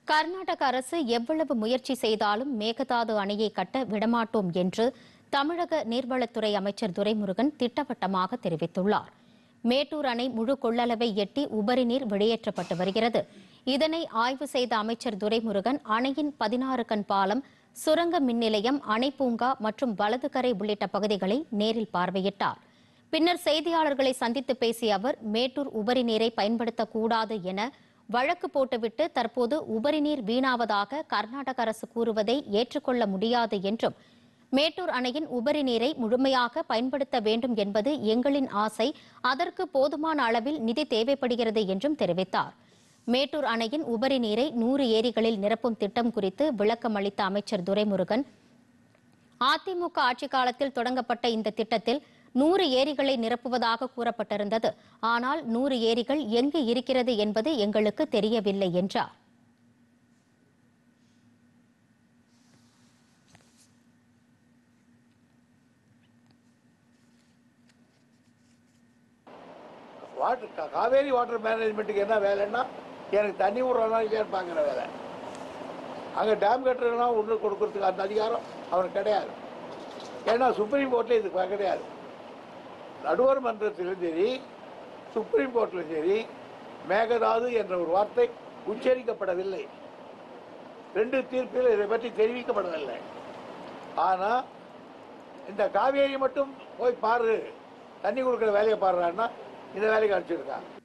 கர்நாடக அரசு எவ்வளவு முயற்சி செய்தாலும் மேகதாது அணையை கட்ட விடமாட்டோம் என்று தமிழக நீர்வளத்துறை அமைச்சர் துரைமுருகன் திட்டவட்டமாக தெரிவித்துள்ளார். மேட்டூர் அணை முழு கொள்ளளவை எட்டி உபரி நீர் வெளியேற்றப்பட்டு வருகிறது. இதனை ஆய்வு செய்த அமைச்சர் துரைமுருகன் அணையின் 16 கண் பாலம், சுரங்க மின் நிலையம், அணை பூங்கா மற்றும் வலதுகரை உள்ளிட்ட பகுதிகளை நேரில் பார்வையிட்டார். பின்னர் செய்தியாளர்களை சந்தித்து பேசிய அவர், மேட்டூர் உபரி நீரை பயன்படுத்தக்கூடாது என வழக்கு போட்டுவிட்டு தற்போது உபரி நீர் வீணாவதாக கர்நாடக அரசு கூறுவதை ஏற்றுக்கொள்ள முடியாது என்றும், மேட்டூர் அணையின் உபரி நீரை முழுமையாக பயன்படுத்த வேண்டும் என்பது எங்களின் ஆசை, அதற்கு போதுமான அளவில் நிதி தேவைப்படுகிறது என்றும் தெரிவித்தார். மேட்டூர் அணையின் உபரி நீரை 100 ஏரிகளில் நிரப்பும் திட்டம் குறித்து விளக்கம் அளித்த அமைச்சர் துரைமுருகன், அதிமுக ஆட்சிக் காலத்தில் தொடங்கப்பட்ட இந்த திட்டத்தில் 100 ஏரிகளை நிரப்புவதாக கூறப்பட்டிருந்தது. ஆனால் 100 ஏரிகள் எங்கு இருக்கிறது என்பது எங்களுக்கு தெரியவில்லை என்றார். காவேரி வாட்டர் மேனேஜ்மெண்ட்டுக்கு என்ன வேலைன்னா, எனக்கு தண்ணி விடுறதுனால பார்க்குற வேலை. அங்கே டேம் கட்டுறதுனா ஒன்று கொடுக்கறதுக்கு அந்த அதிகாரம் அவருக்கு கிடையாது. ஏன்னா சுப்ரீம் கோர்ட்டில் இதுக்கு கிடையாது. நடுவர் மன்றத்திலும் சரி, சுப்ரீம் கோர்ட்டிலும் சரி, மேகதாது என்ற ஒரு வார்த்தை உச்சரிக்கப்படவில்லை. 2 தீர்ப்பில் இதை பற்றி தெரிவிக்கப்படவில்லை. ஆனால் இந்த காவேரி மட்டும் போய் பாரு, தண்ணி கொடுக்குற வேலையை பாடுறான்னா இந்த வேலைக்கு அனுப்பிச்சிருக்காங்க.